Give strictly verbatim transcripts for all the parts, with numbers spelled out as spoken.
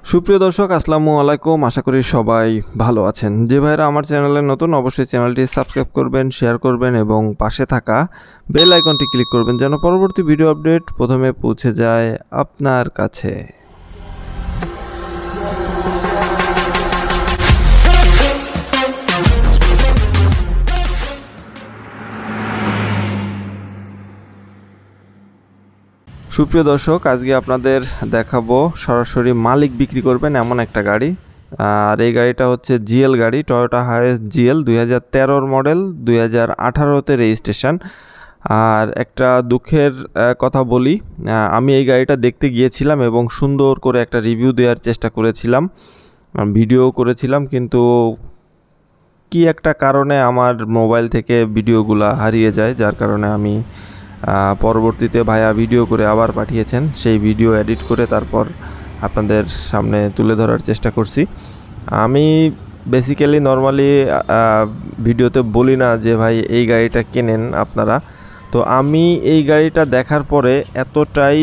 সুপ্রিয় দর্শক আসসালামু আলাইকুম, আশা করি সবাই ভালো আছেন। যে ভাইরা আমার চ্যানেলে নতুন অবশ্যই চ্যানেলটি সাবস্ক্রাইব করবেন, শেয়ার করবেন এবং পাশে থাকা বেল আইকনটি ক্লিক করবেন যেন পরবর্তী ভিডিও আপডেট প্রথমে পৌঁছে যায় আপনার কাছে। সুপ্রিয় দর্শক, আজকে আপনাদের দেখাবো সরাসরি মালিক বিক্রি করবেন এমন একটা গাড়ি। আর এই গাড়িটা হচ্ছে জিএল গাড়ি, টয়োটা হাইয়েস্ট জিএল দুই হাজার তেরোর মডেল, দুই হাজার আঠারোতে রেজিস্ট্রেশন। আর একটা দুঃখের কথা বলি, আমি এই গাড়িটা দেখতে গিয়েছিলাম এবং সুন্দর করে একটা রিভিউ দেওয়ার চেষ্টা করেছিলাম, ভিডিও করেছিলাম, কিন্তু কি একটা কারণে আমার মোবাইল থেকে ভিডিওগুলো হারিয়ে যায়, যার কারণে আমি পরবর্তীতে ভাইয়া ভিডিও করে আবার পাঠিয়েছেন, সেই ভিডিও এডিট করে তারপর আপনাদের সামনে তুলে ধরার চেষ্টা করছি। আমি বেসিক্যালি নর্মালি ভিডিওতে বলি না যে ভাই এই গাড়িটা কেনেন আপনারা। তো আমি এই গাড়িটা দেখার পরে এতটাই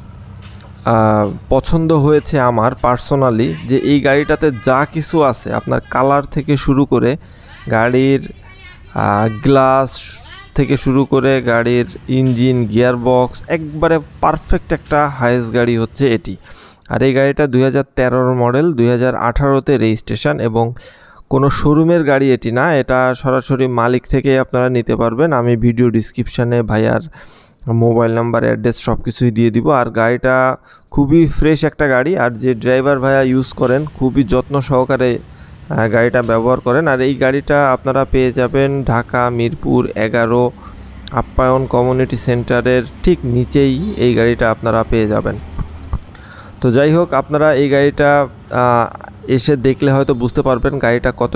পছন্দ হয়েছে আমার পার্সোনালি যে এই গাড়িটাতে যা কিছু আছে, আপনার কালার থেকে শুরু করে গাড়ির গ্লাস থেকে শুরু করে গাড়ির ইঞ্জিন, গিয়ারবক্স, একবারে পারফেক্ট একটা হাইয়েস্ট গাড়ি হচ্ছে এটি। আর এই গাড়িটা দুই হাজার তেরোর মডেল, দুই হাজার আঠারোতে রেজিস্ট্রেশন এবং কোনো শোরুমের গাড়ি এটি না, এটা সরাসরি মালিক থেকে আপনারা নিতে পারবেন। আমি ভিডিও ডিসক্রিপশানে ভাইয়ার মোবাইল নাম্বার, অ্যাড্রেস সব কিছুই দিয়ে দিব। আর গাড়িটা খুবই ফ্রেশ একটা গাড়ি, আর যে ড্রাইভার ভাইয়া ইউজ করেন খুবই যত্ন সহকারে গাড়িটা ব্যবহার করেন। আর এই গাড়িটা আপনারা পেয়ে যাবেন ঢাকা মিরপুর এগারো আপ্যায়ন কমিউনিটি সেন্টারের ঠিক নিচেই এই গাড়িটা আপনারা পেয়ে যাবেন। তো যাই হোক, আপনারা এই গাড়িটা এসে দেখলে হয়তো বুঝতে পারবেন গাড়িটা কত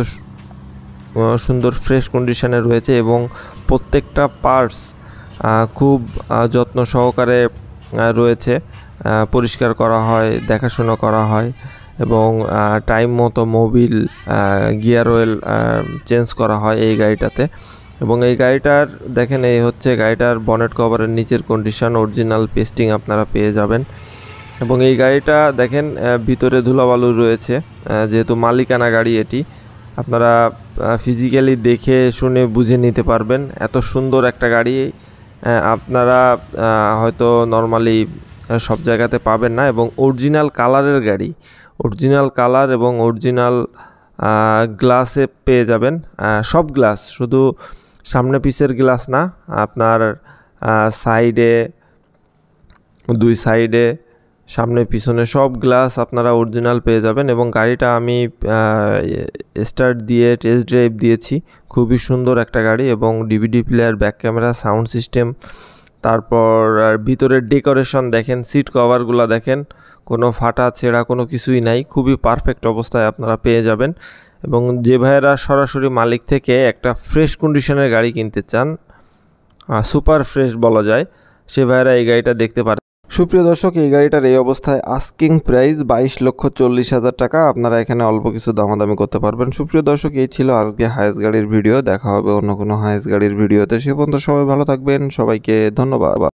সুন্দর ফ্রেশ কন্ডিশনে রয়েছে এবং প্রত্যেকটা পার্টস খুব যত্ন সহকারে রয়েছে, পরিষ্কার করা হয়, দেখাশোনা করা হয় এবং টাইম মতো মোবিল, গিয়ার অয়েল চেঞ্জ করা হয় এই গাড়িটাতে। এবং এই গাড়িটার দেখেন, এই হচ্ছে গাড়িটার বনেট কভারের নিচের কন্ডিশন, অরিজিনাল পেস্টিং আপনারা পেয়ে যাবেন। এবং এই গাড়িটা দেখেন ভিতরে ধুলাবালু রয়েছে, যেহেতু মালিকানা গাড়ি এটি, আপনারা ফিজিক্যালি দেখে শুনে বুঝে নিতে পারবেন। এত সুন্দর একটা গাড়ি আপনারা হয়তো নর্মালি সব জায়গাতে পাবেন না। এবং অরিজিনাল কালারের গাড়ি, অরিজিনাল কালার এবং অরিজিনাল গ্লাসে পেয়ে যাবেন, সব গ্লাস, শুধু সামনে পিছের গ্লাস না, আপনার সাইডে, দুই সাইডে, সামনে পিছনে সব গ্লাস আপনারা অরিজিনাল পেয়ে যাবেন। এবং গাড়িটা আমি স্টার্ট দিয়ে টেস্ট ড্রাইভ দিয়েছি, খুবই সুন্দর একটা গাড়ি এবং DVD player, back camera, sound system, তারপর ভিতরের ডেকোরেশন দেখেন, সিট কভারগুলো দেখেন, কোনো ফাটা ছেঁড়া কোনো কিছুই নাই, খুবই পারফেক্ট অবস্থায় আপনারা পেয়ে যাবেন। এবং যে ভাইয়েরা সরাসরি মালিক থেকে একটা ফ্রেশ কন্ডিশনের গাড়ি কিনতে চান, সুপার ফ্রেশ বলা যায়, সে ভাইয়েরা এই গাড়িটা দেখতে পারেন। সুপ্রিয় দর্শক, এই গাড়িটার এই অবস্থায় আস্কিং প্রাইস বাইশ লক্ষ চল্লিশ হাজার টাকা। আপনারা এখানে অল্প কিছু দামাদামি করতে পারবেন। সুপ্রিয় দর্শক, এই ছিল আজকে হাইয়েস্ট গাড়ির ভিডিও। দেখা হবে অন্য কোনো হাইয়েস্ট গাড়ির ভিডিওতে। সে পর্যন্ত সবাই ভালো থাকবেন। সবাইকে ধন্যবাদ।